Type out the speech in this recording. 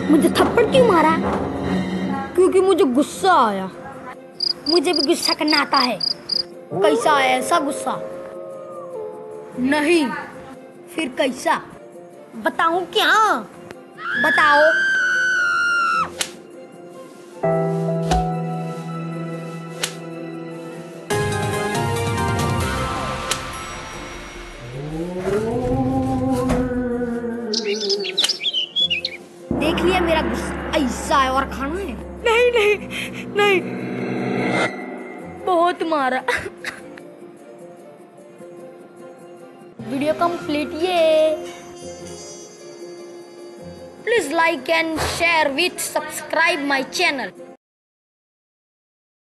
मुझे थप्पड़ क्यों मारा? क्योंकि मुझे गुस्सा आया। मुझे भी गुस्सा करना आता है। कैसा है ऐसा गुस्सा? नहीं, फिर कैसा? बताऊं क्या? बताओ। देख लिया मेरा गुस्सा ऐसा है और खाना है? नहीं नहीं नहीं, बहुत मारा। वीडियो कंप्लीट ये। Please like and share with subscribe my channel.